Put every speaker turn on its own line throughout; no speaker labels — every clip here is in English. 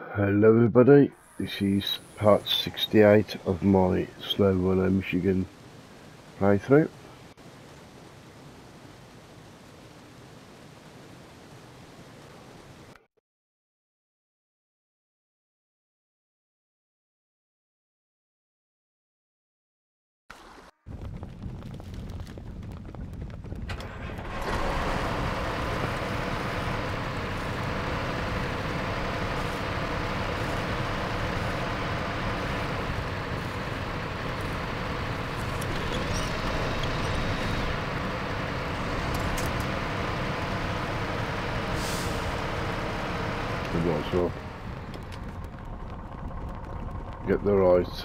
Hello everybody, this is part 68 of my SnowRunner Michigan playthrough. We might as well get the right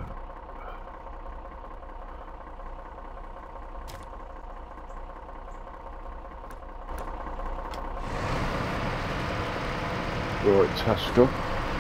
task up.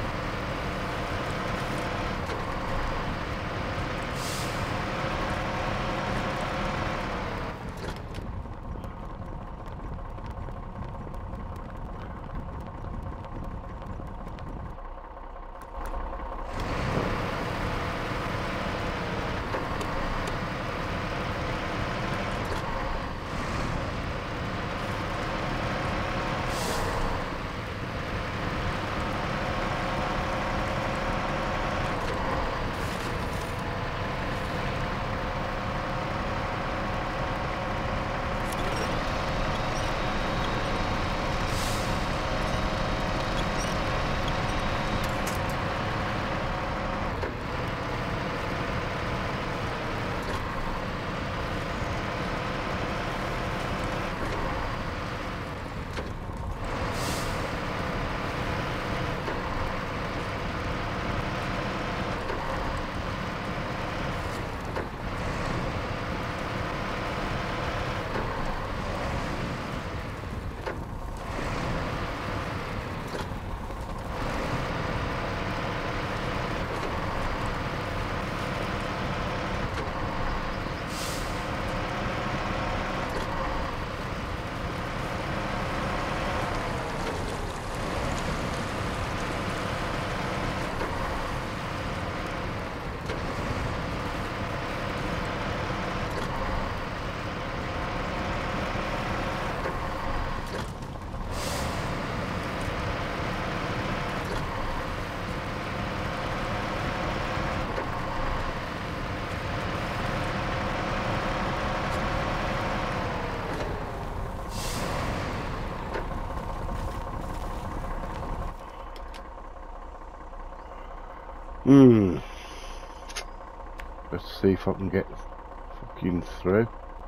Let's see if I can get fucking through.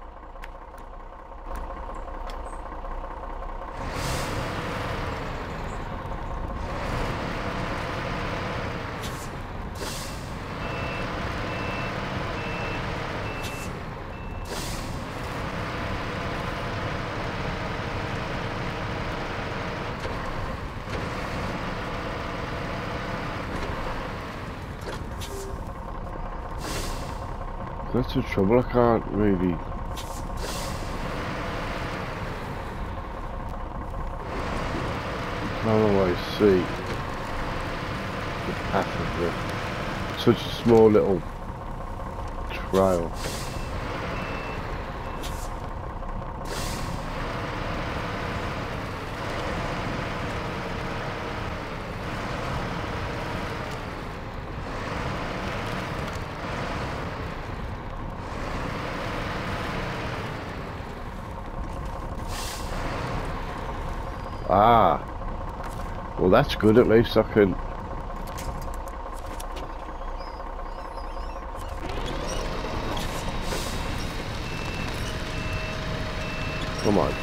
That's the trouble, I can't really always see the path of such a small little trail. Ah, well that's good, at least I can... Come on.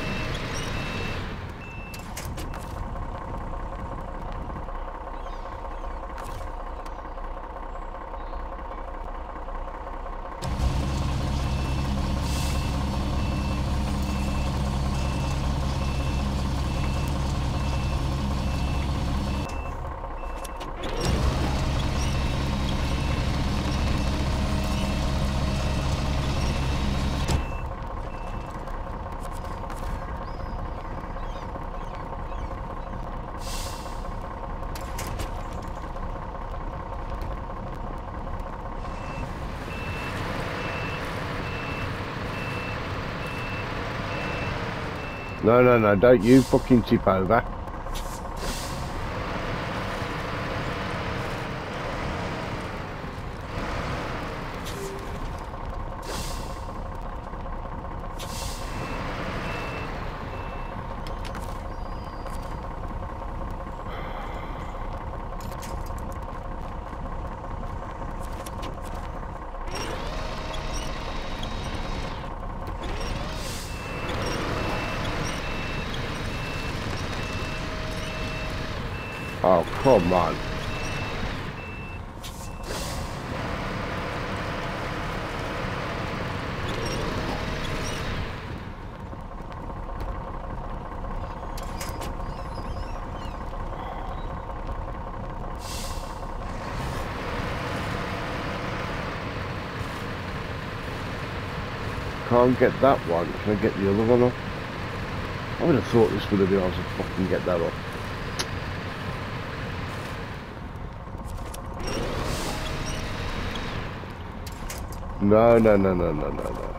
No, no, no, don't you fucking tip over. Oh, come on. Can't get that one. Can I get the other one up? I would have thought this would have been able to fucking get that up. No, no, no, no, no, no, no.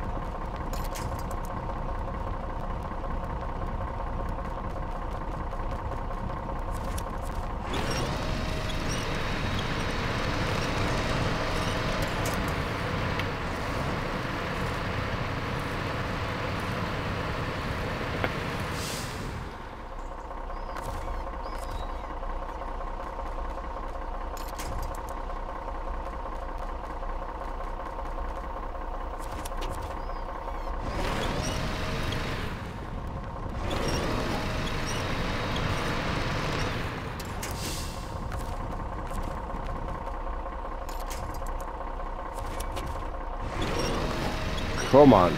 Come on.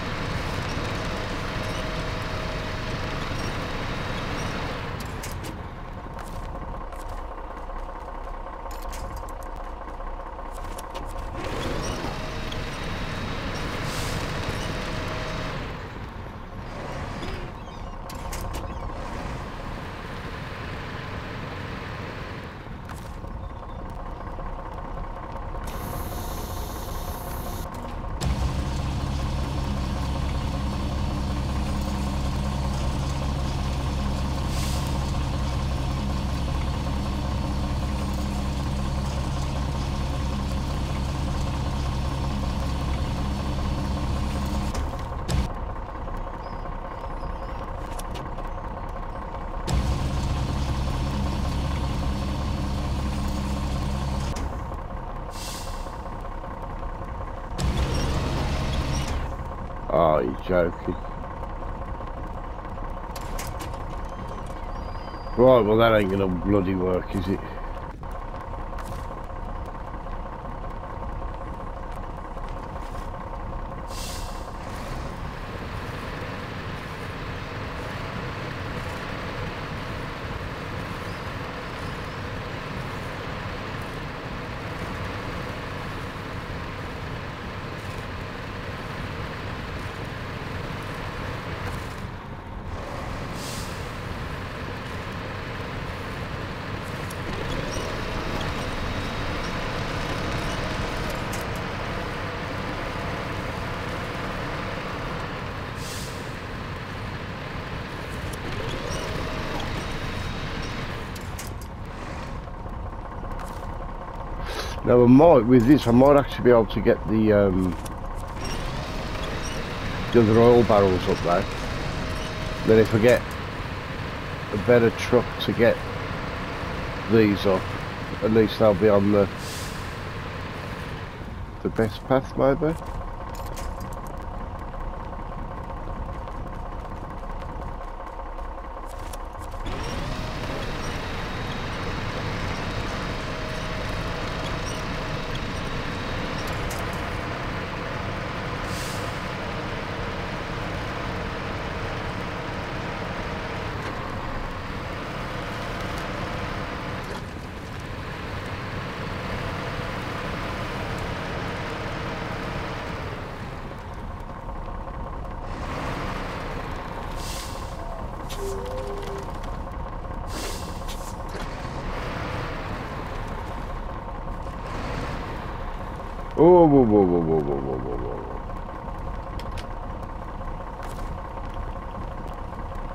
Oh, you're joking. Right, well that ain't gonna bloody work, is it? Now, with this, I might actually be able to get the other oil barrels up there. Then if I get a better truck to get these up, at least I'll be on the best path, maybe. Oh, whoa, whoa, whoa, whoa, whoa, whoa, whoa, whoa.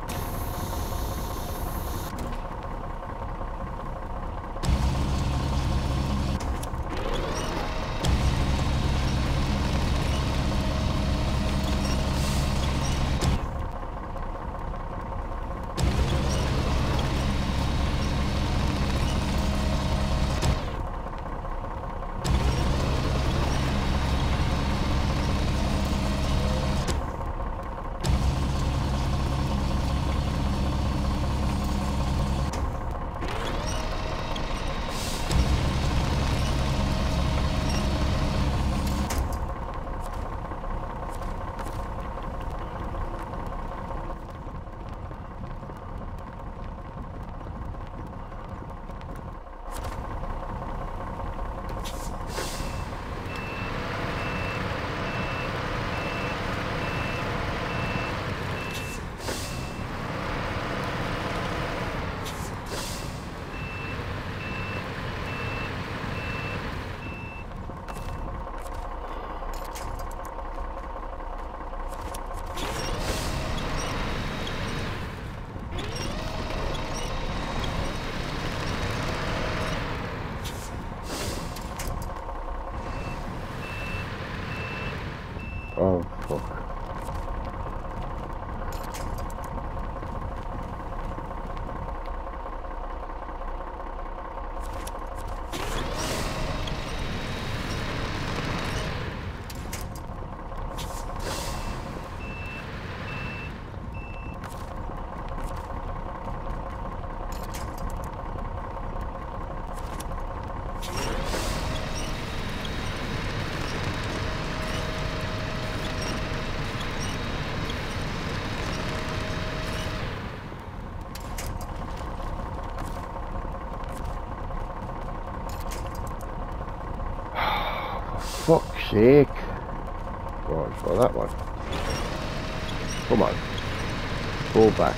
Fuck's sake. Right, try that one. Come on. Pull back.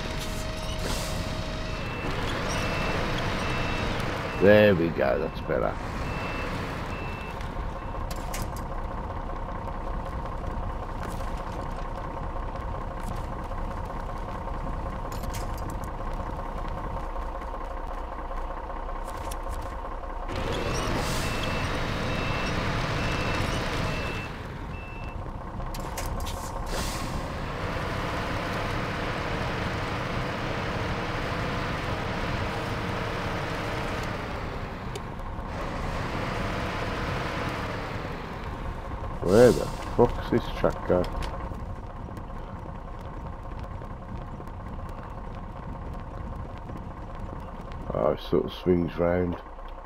There we go, that's better. Where the fuck's this track go? Oh, it sort of swings round.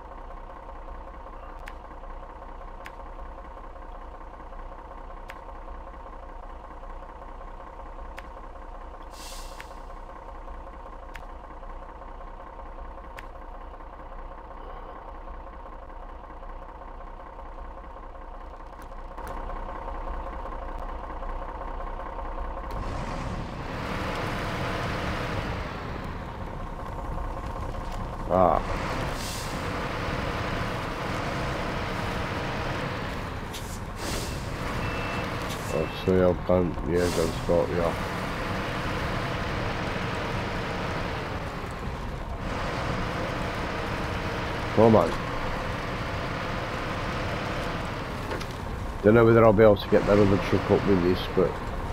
Ah. I see, I've done, yeah, don't start me off. Come on. Don't know whether I'll be able to get that other truck up with this, but...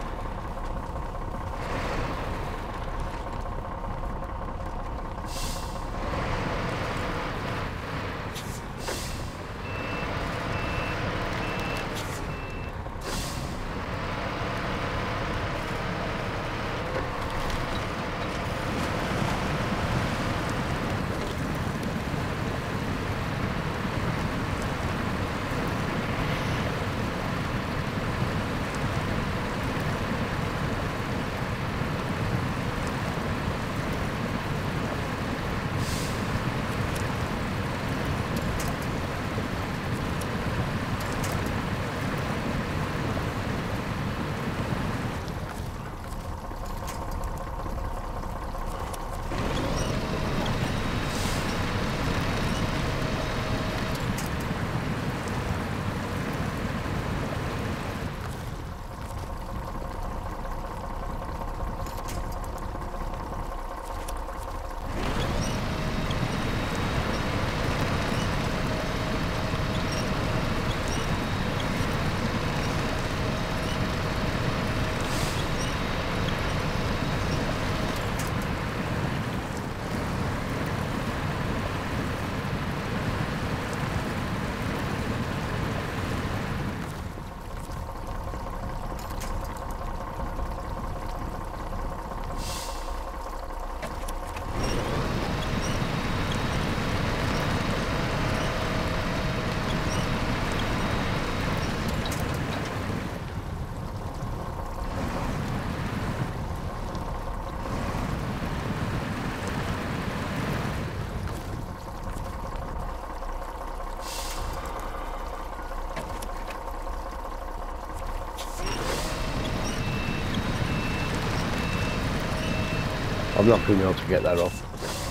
I'm not going to be able to get that off.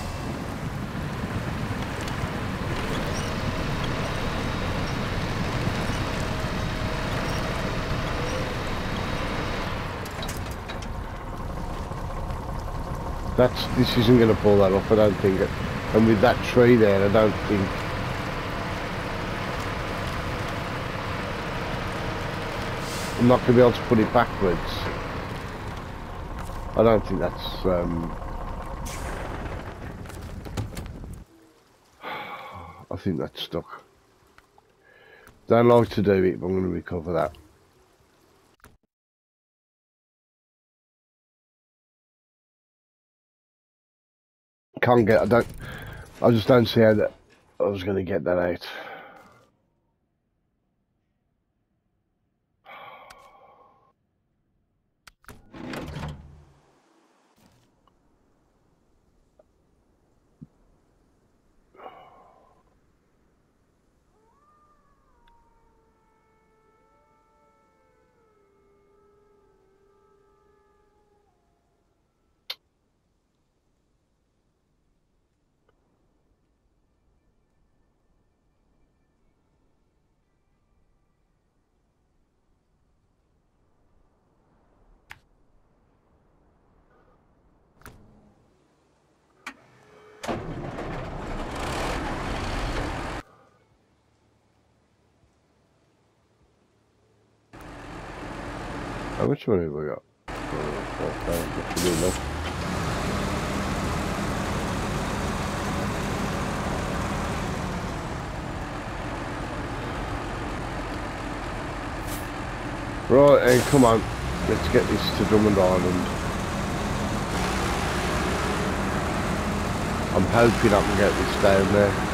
This isn't going to pull that off, I don't think. And with that tree there, I don't think. I'm not going to be able to put it backwards. I don't think that's. I think that's stuck. Don't like to do it, but I'm going to recover that. Can't get. I just don't see how that. I was going to get that out. How much money have we got? What should we look? Right, and come on, let's get this to Drummond Island. I'm hoping I can get this down there.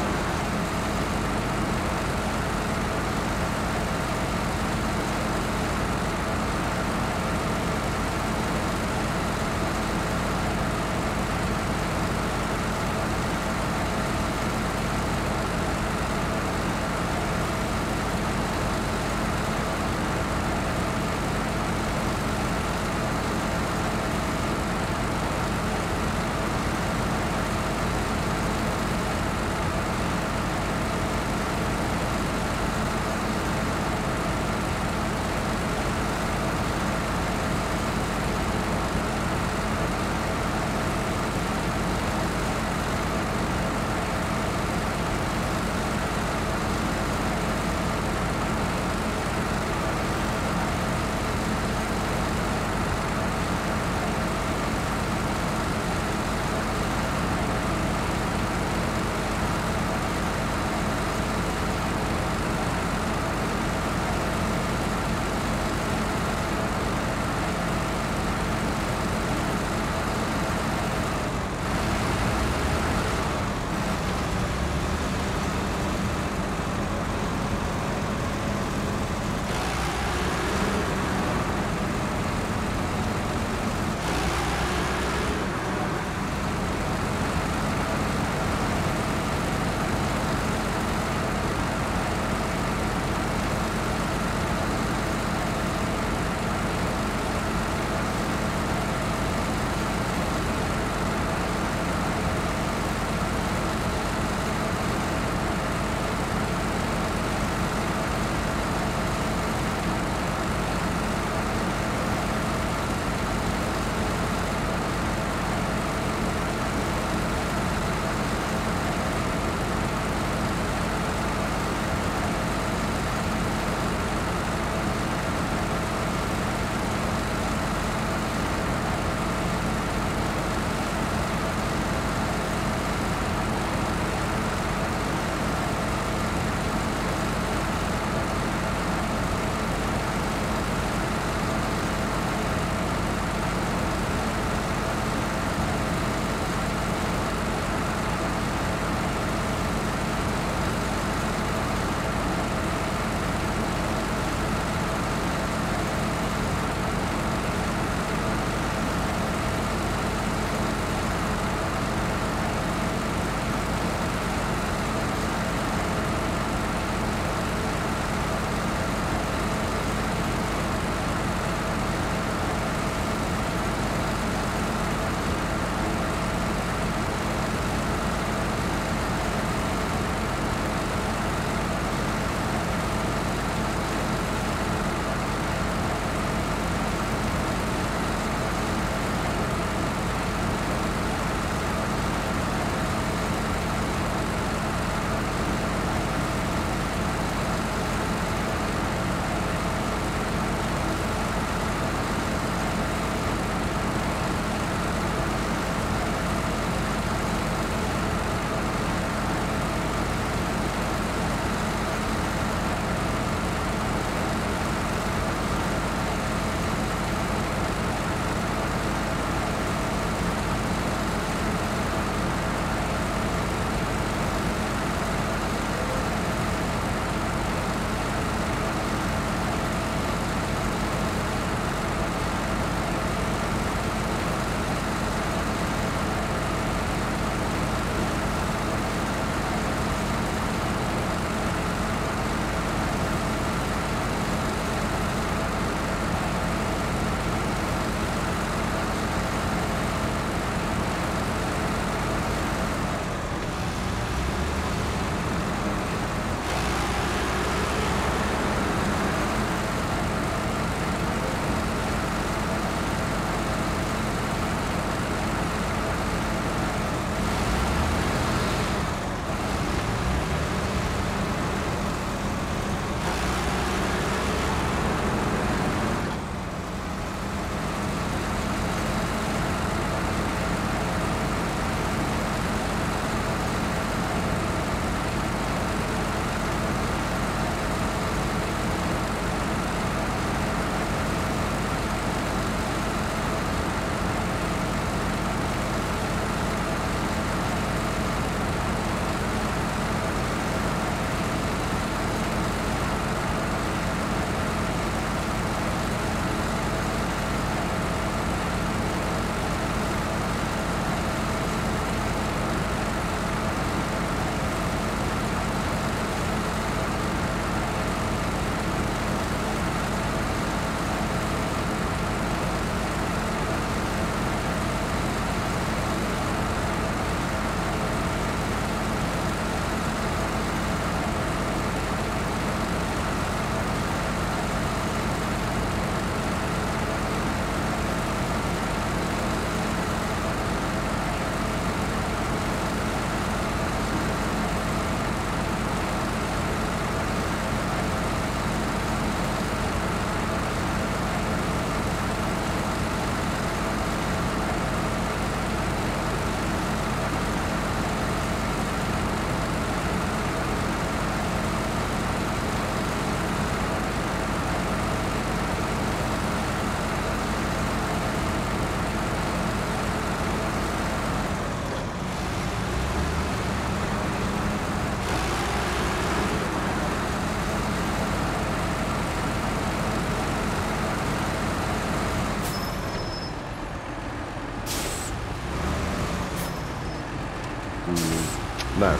No.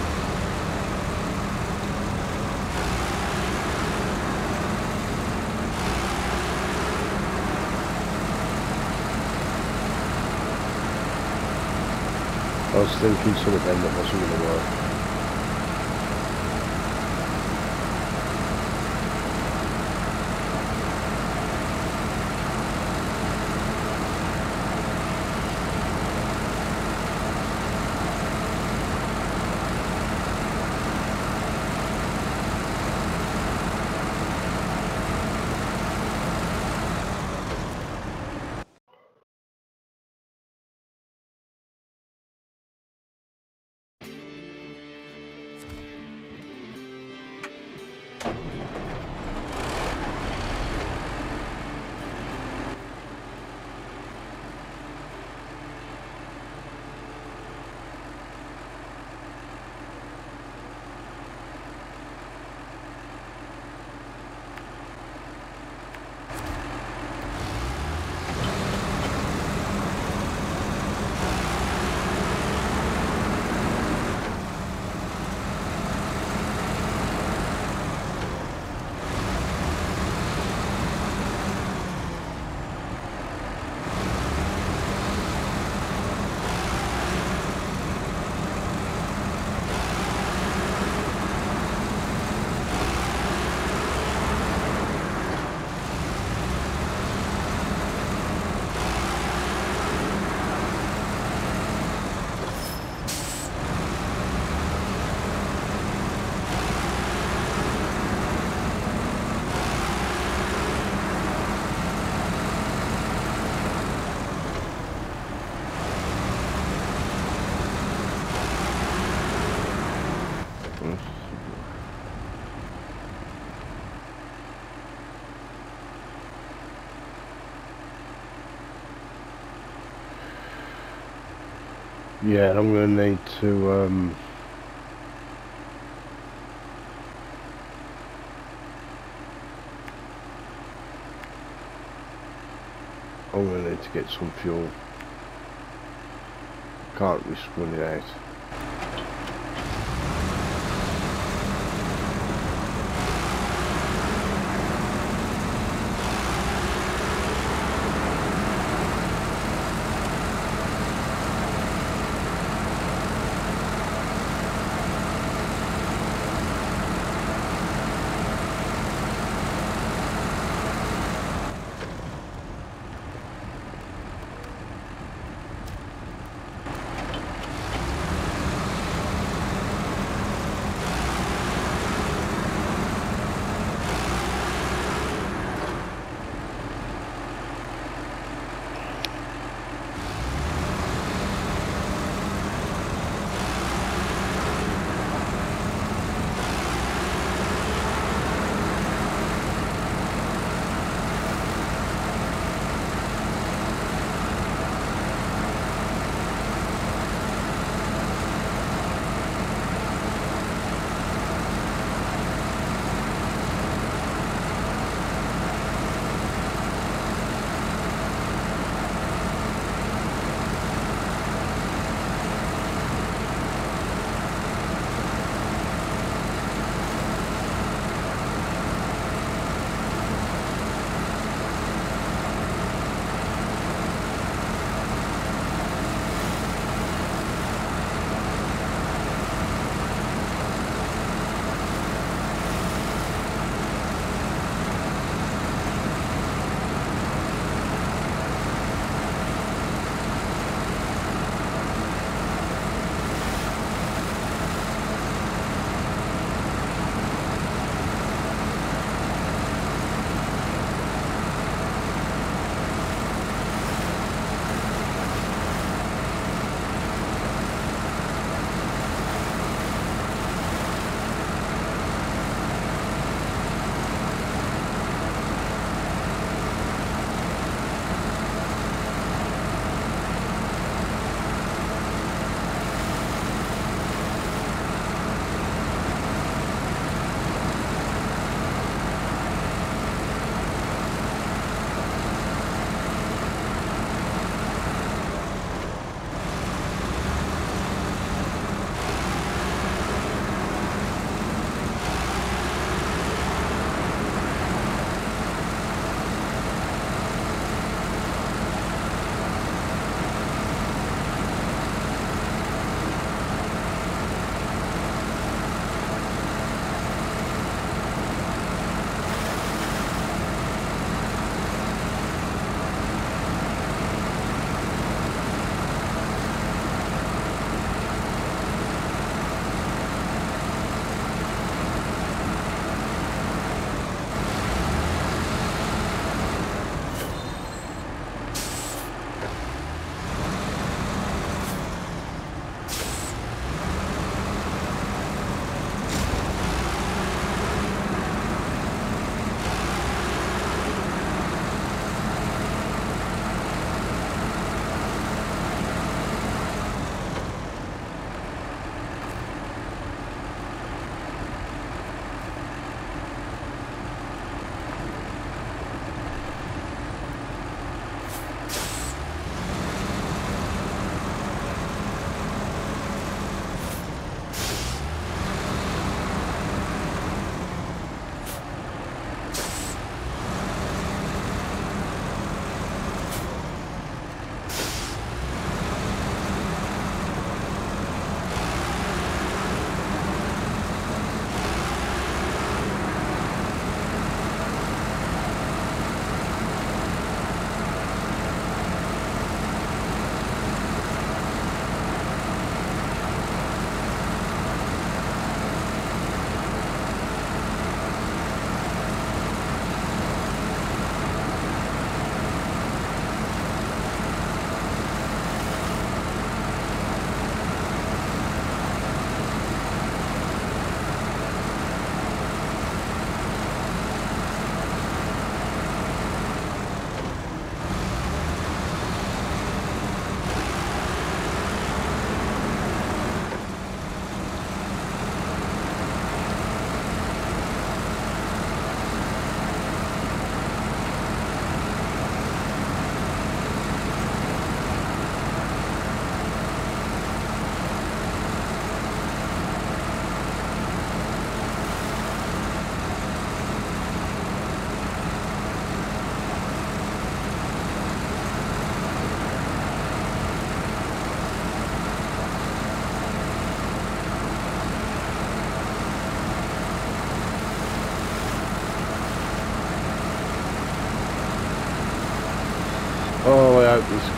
I was thinking something then that wasn't going to work. Yeah, I'm going to need to I'm going to need to get some fuel. Can't risk running out.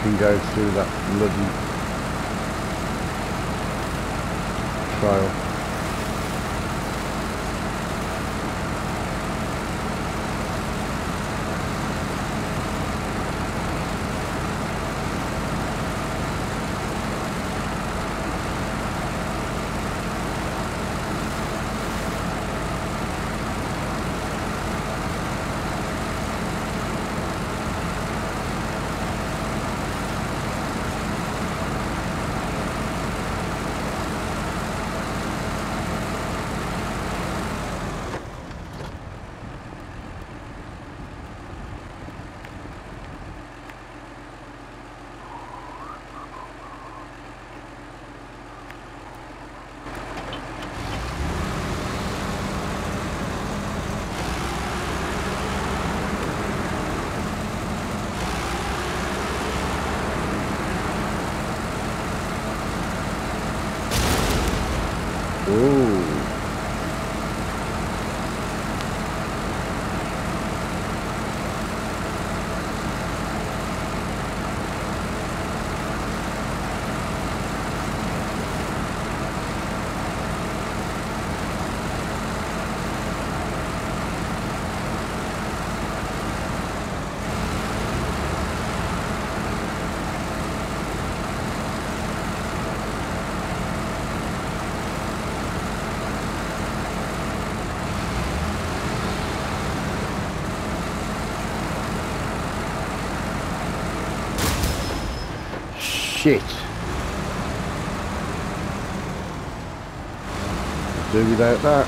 can go through that bloody trail. Ooh. Shit. Do without that.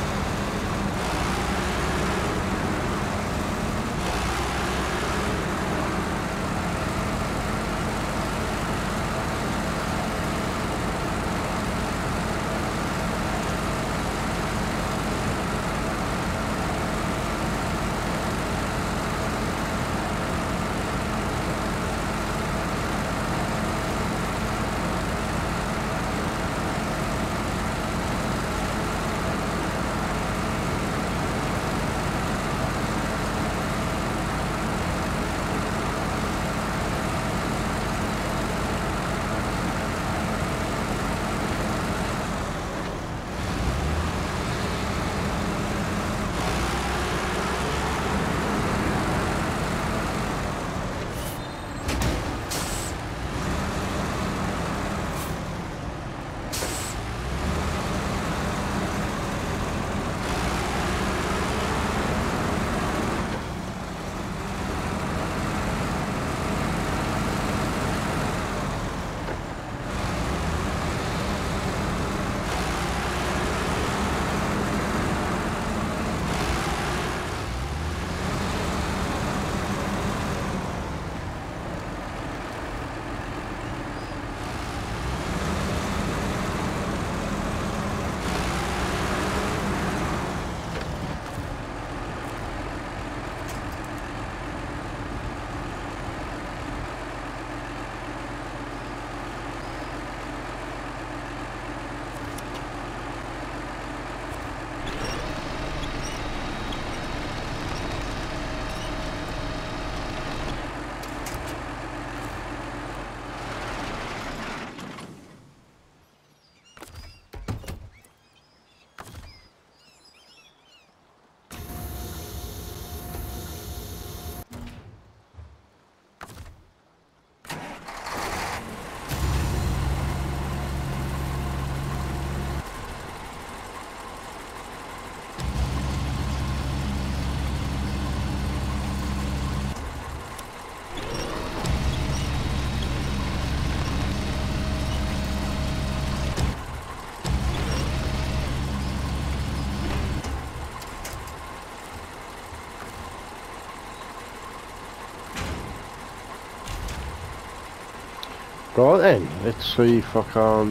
Right then, let's see if I can't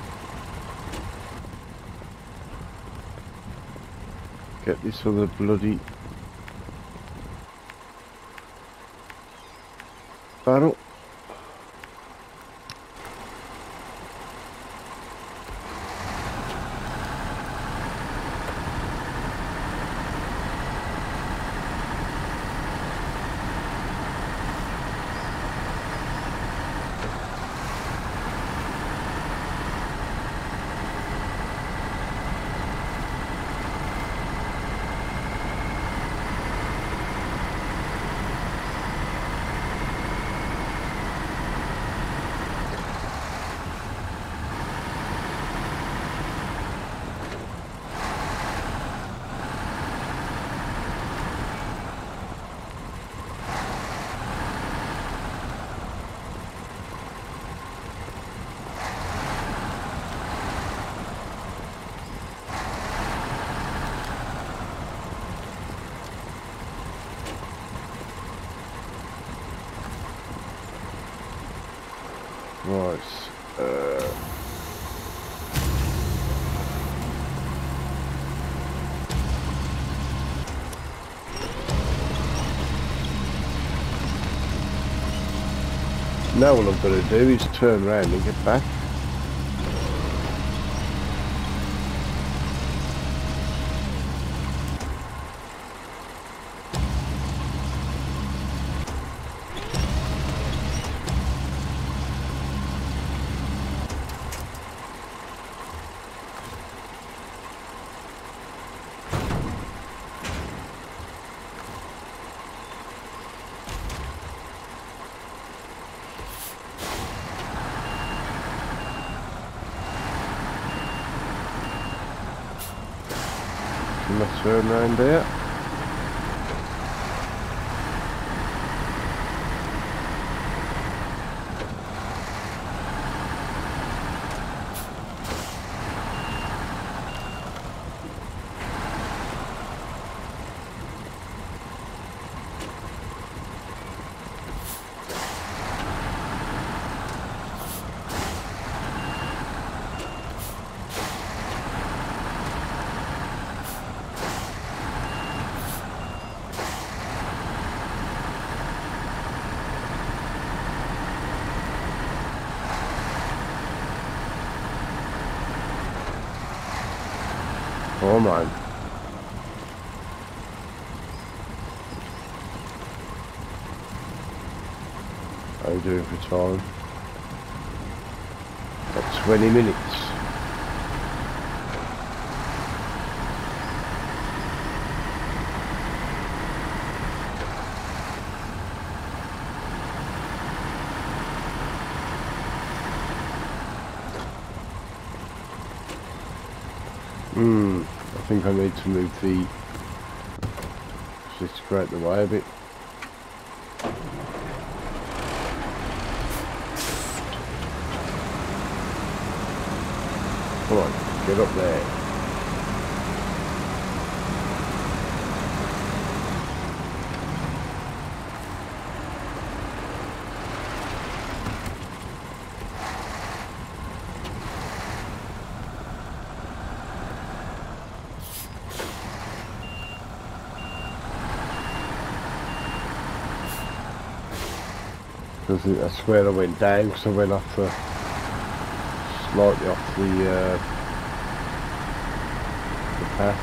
get this other bloody barrel. Right. Now what I've got to do is turn around and get back. And I turn around there. Oh man. How are you doing for time? Got 20 minutes. I think I need to move the just go out the way a bit. Come on, get up there. Because that's where I went down, because I went off the, slightly off the path.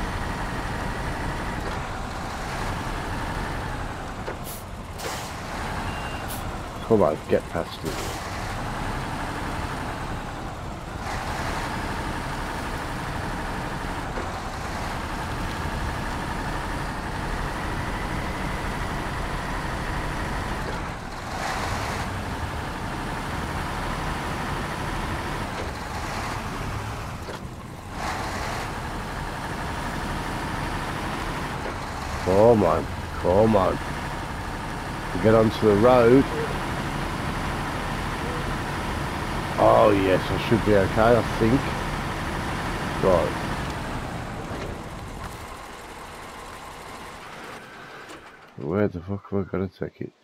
Come on, get past it. Come on, come on. To get onto the road. Oh yes, I should be okay, I think. Right. Where the fuck am I gonna take it?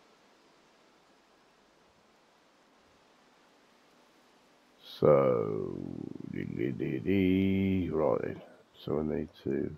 So, right. So I need to.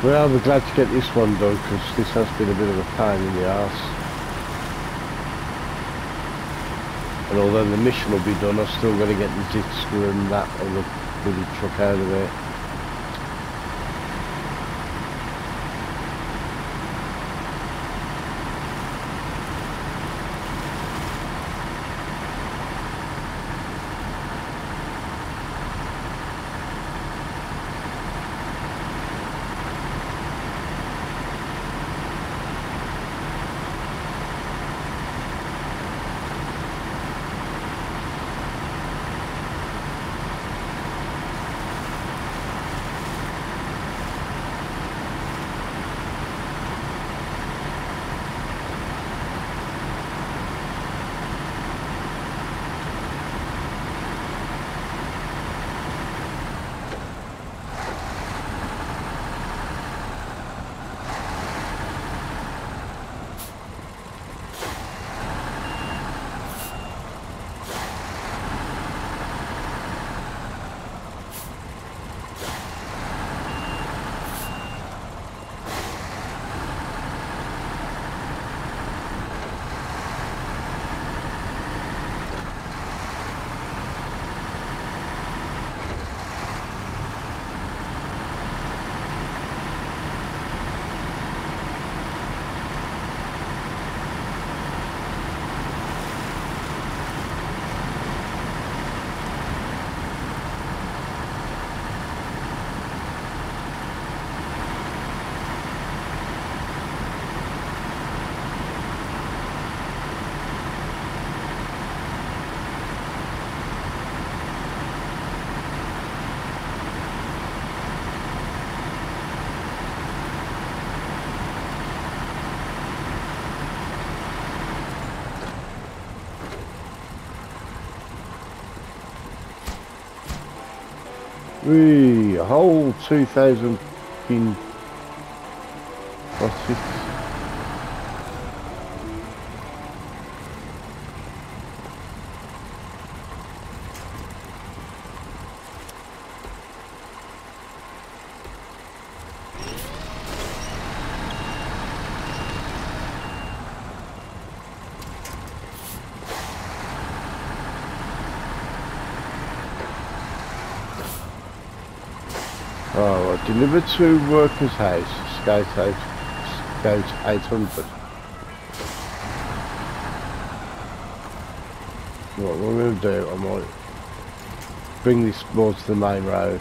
Well, I'll be glad to get this one done because this has been a bit of a pain in the arse. And although the mission will be done, I've still got to get the Zitska and that on the bloody truck out of there. A whole 2,000 fucking... What's it? Oh, I delivered to Workers' House, Scout 800. What I'm going to do, I might bring this more to the main road.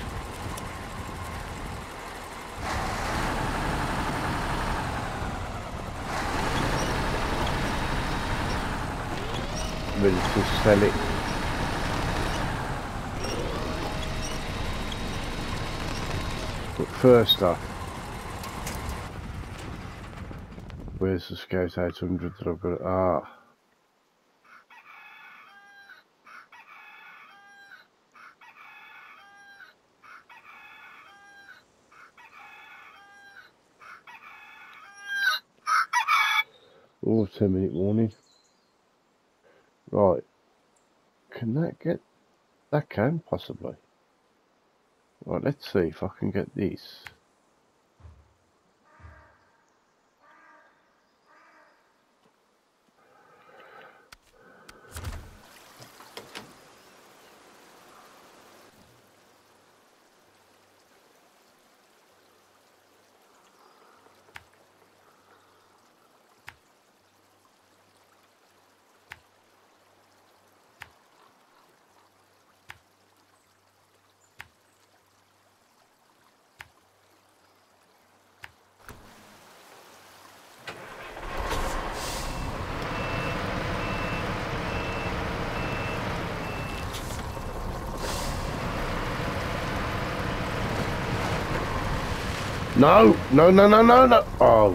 Ready to sell it. But first off, where's the Scout 800 that I've got? Ah. Oh, 10-minute warning. Right. Can that get... That can, possibly. Right, let's see if I can get this. No, no, no, no, no, no. Oh.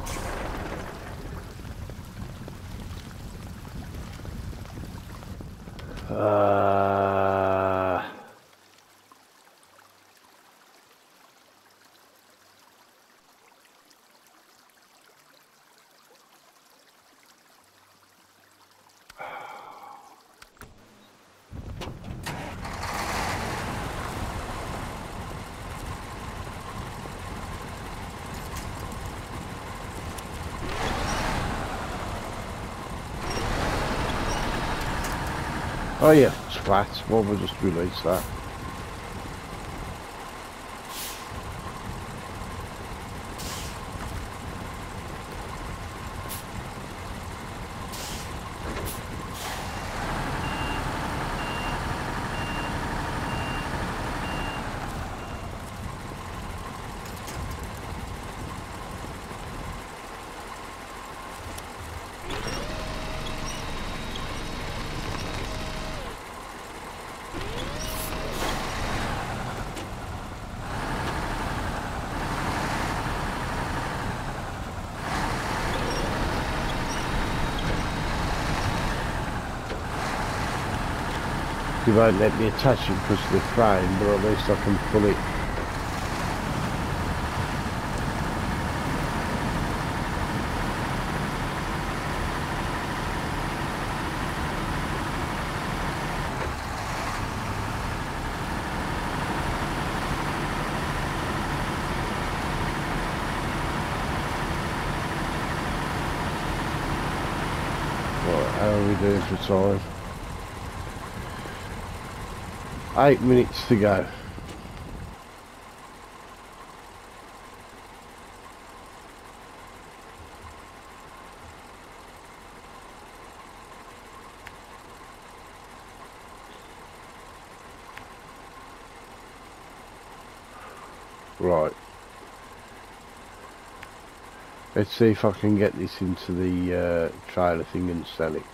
Oh yeah, twat. Why would I just release that? They won't let me attach it because of the frame, but at least I can pull it. Right, how are we doing for time? 8 minutes to go. Right. Let's see if I can get this into the trailer thing and sell it.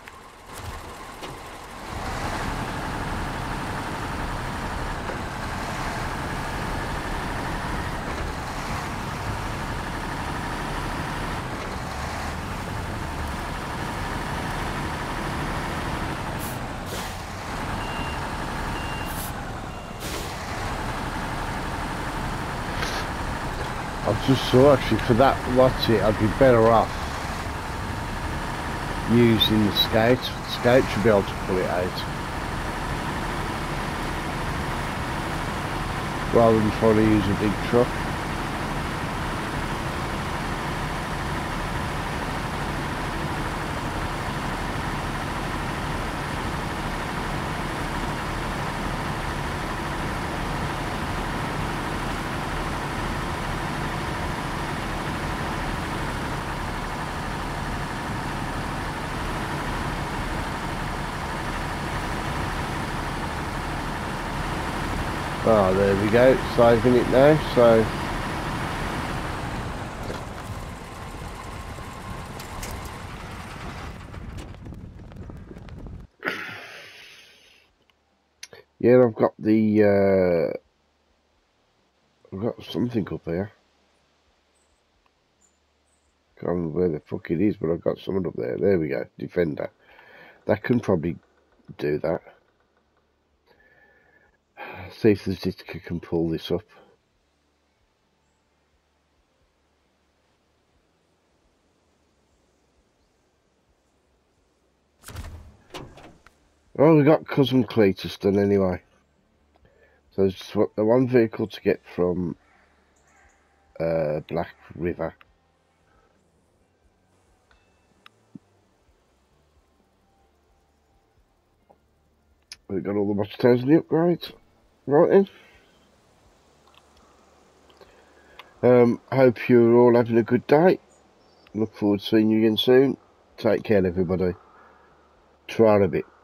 I just saw actually for that watch it, I'd be better off using the Scout. The Scout should be able to pull it out rather than trying to use a big truck. Oh, there we go, saving it now, so yeah, I've got something up there. Can't remember where the fuck it is, but I've got something up there. There we go, Defender. That can probably do that. See if the Zitka can pull this up. Oh, we got Cousin Cletus done anyway. So it's the one vehicle to get from Black River. We've got all the watchtowers and the upgrades. Right then. Hope you're all having a good day. Look forward to seeing you again soon. Take care, everybody. Try a bit.